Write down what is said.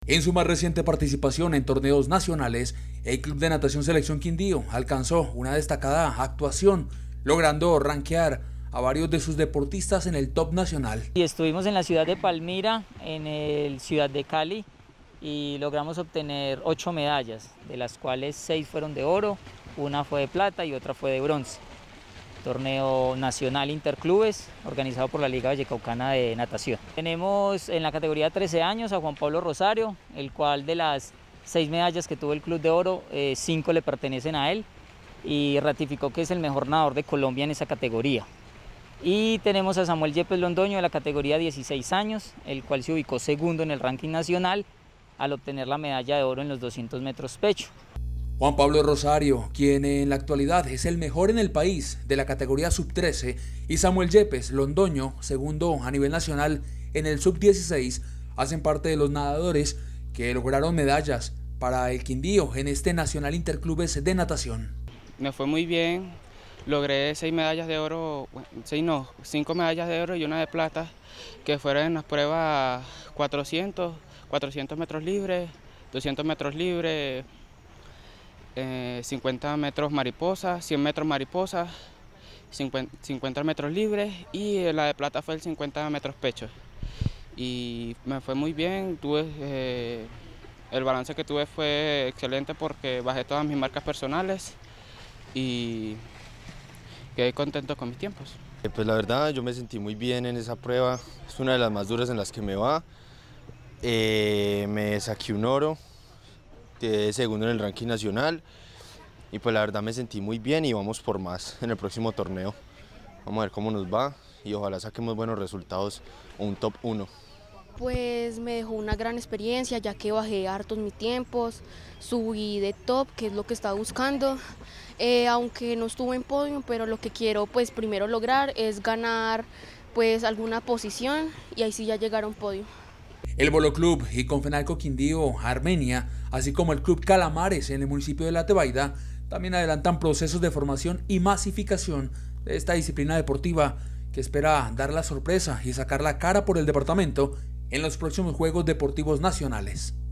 En su más reciente participación en torneos nacionales, el Club de Natación Selección Quindío alcanzó una destacada actuación, logrando rankear a varios de sus deportistas en el top nacional. Y estuvimos en la ciudad de Palmira, en el ciudad de Cali, y logramos obtener 8 medallas, de las cuales 6 fueron de oro, una fue de plata y otra fue de bronce. Torneo nacional interclubes organizado por la Liga Vallecaucana de Natación. Tenemos en la categoría 13 años a Juan Pablo Rosario, el cual de las 6 medallas que tuvo el Club de Oro, 5 le pertenecen a él y ratificó que es el mejor nadador de Colombia en esa categoría. Y tenemos a Samuel Yepes Londoño de la categoría 16 años, el cual se ubicó segundo en el ranking nacional al obtener la medalla de oro en los 200 metros pecho. Juan Pablo Rosario, quien en la actualidad es el mejor en el país de la categoría sub-13, y Samuel Yepes Londoño, segundo a nivel nacional en el sub-16, hacen parte de los nadadores que lograron medallas para el Quindío en este Nacional Interclubes de Natación. Me fue muy bien, logré 6 medallas de oro, 5 medallas de oro y una de plata, que fueron en las pruebas 400 metros libres, 200 metros libres, 50 metros mariposa, 100 metros mariposa, 50 metros libres, y la de plata fue el 50 metros pecho. Y me fue muy bien, el balance que tuve fue excelente porque bajé todas mis marcas personales y quedé contento con mis tiempos. Pues la verdad yo me sentí muy bien en esa prueba, es una de las más duras en las que me va. Me saqué un oro, quedé segundo en el ranking nacional y pues la verdad me sentí muy bien y vamos por más en el próximo torneo. Vamos a ver cómo nos va y ojalá saquemos buenos resultados o un top 1. Pues me dejó una gran experiencia ya que bajé hartos mis tiempos, subí de top, que es lo que estaba buscando, aunque no estuve en podio, pero lo que quiero pues primero lograr es ganar pues alguna posición y ahí sí ya llegar a un podio. El Bolo Club y Confenalco Quindío Armenia, así como el Club Calamares en el municipio de La Tebaida, también adelantan procesos de formación y masificación de esta disciplina deportiva que espera dar la sorpresa y sacar la cara por el departamento en los próximos Juegos Deportivos Nacionales.